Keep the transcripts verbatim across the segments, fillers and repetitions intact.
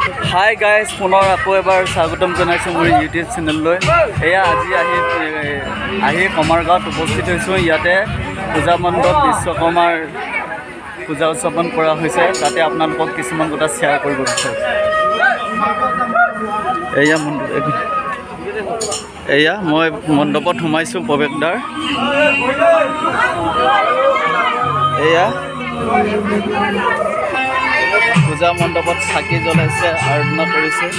Hi guys, পুনৰ আকৌ এবাৰ স্বাগতম জনাইছোঁ মোৰ ইউটিউব চেনেললৈ। এয়া আজি আহি আহি কমাৰগাঁৱত উপস্থিত হৈছোঁ। ইয়াতে পূজা মণ্ডপ বিশ্বকৰ্মাৰ পূজা উদযাপন কৰা হৈছে। তাতে আপোনালোকক কিছুমান কথা শ্বেয়াৰ কৰিব বিচাৰিছোঁ। এয়া মণ্ডপ এয়া মই মণ্ডপত সোমাইছোঁ প্ৰৱেশদ্বাৰ। এয়া পূজা মণ্ডপত চাকি জ্বলাইছে, আৰাধনা কৰিছে।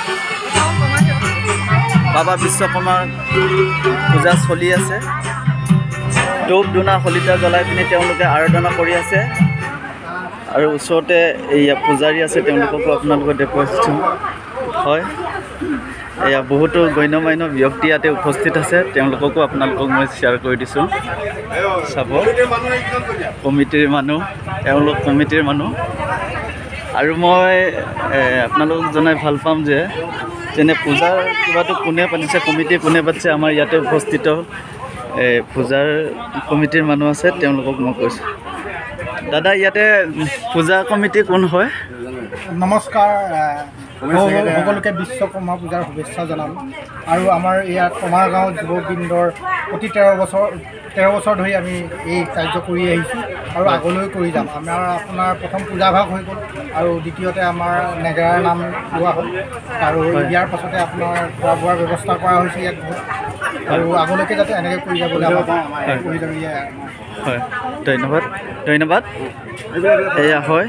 বাবা বিশ্বকৰ্মাৰ পূজা চলি আছে। ধূপ ধূনা শলিতা জ্বলাই পিনি তেওঁলোকে আৰাধনা কৰি আছে। আৰু ওচৰতে এয়া পূজাৰী আছে, তেওঁলোককো আপোনালোকে দেখুৱাইছোঁ। হয়, এয়া বহুতো গণ্য মান্য ব্যক্তি ইয়াতে উপস্থিত আছে, তেওঁলোককো আপোনালোকক মই শ্বেয়াৰ কৰি দিছোঁ। চাব, কমিটিৰ মানুহ, তেওঁলোক কমিটিৰ মানুহ। আৰু মই আপোনালোকক জনাই ভাল পাম যে যেনে পূজাৰ কিবাটো কোনে পাতিছে, কমিটি কোনে পাতিছে, আমাৰ ইয়াতে উপস্থিত পূজাৰ কমিটিৰ মানুহ আছে, তেওঁলোকক মই কৈছোঁ। দাদা, ইয়াতে পূজা কমিটি কোন হয়? নমস্কাৰ, সকলোকে বিশ্বকৰ্মা পূজাৰ শুভেচ্ছা জনাম। আৰু আমাৰ ইয়াত কমাৰগাঁও যুৱবৃন্দৰ প্ৰতি তেৰ বছৰ তেৰ বছৰ ধৰি আমি এই কাৰ্য কৰি আহিছোঁ আৰু আগলৈ কৰি যাম। আমাৰ আপোনাৰ প্ৰথম পূজাভাগ হৈ গ'ল আৰু দ্বিতীয়তে আমাৰ নেগেৰাৰ নাম লোৱা হ'ল আৰু ইয়াৰ পাছতে আপোনাৰ খোৱা বোৱাৰ ব্যৱস্থা কৰা হৈছে ইয়াত আৰু আগলৈকে যাতে এনেকৈ কৰি যাবলৈ আমাৰ কৰি যাব। হয়, ধন্যবাদ ধন্যবাদ এয়া হয়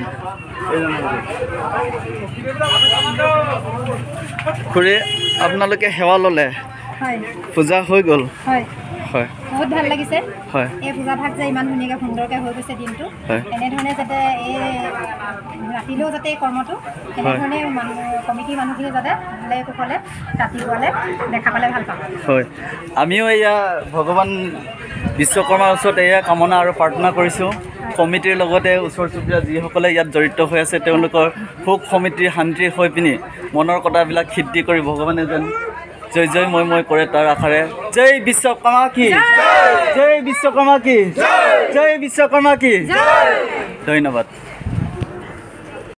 খুৰী, আপোনালোকে সেৱা ল'লে, পূজা হৈ গ'ল। হয়, বহুত ভাল লাগিছে। হয়, এই পূজা ভাগ যে ইমান ধুনীয়াকৈ সুন্দৰকৈ হৈ গৈছে দিনটো, এনেধৰণে যাতে এই ৰাতিলৈও যাতে এই কৰ্মটো এনেধৰণে মানুহ কমিটিৰ মানুহখিনি যাতে ভালে কুশলে ৰাতিপুৱালে দেখা পালে ভাল পাম। হয়, আমিও এয়া ভগৱান বিশ্বকৰ্মাৰ ওচৰত এয়া কামনা আৰু প্ৰাৰ্থনা কৰিছোঁ। কমিটিৰ লগতে ওচৰ চুবুৰীয়া যিসকলে ইয়াত জড়িত হৈ আছে, তেওঁলোকৰ সুখ সমিতিৰ শান্তি হৈ পিনি মনৰ কথাবিলাক সিদ্ধি কৰি ভগৱানে যেন জয় জয় মই মই কৰে, তাৰ আশাৰে জয় বিশ্বকৰ্মা কি, জয় বিশ্বকৰ্মা কি, জয় বিশ্বকৰ্মা কি। ধন্যবাদ।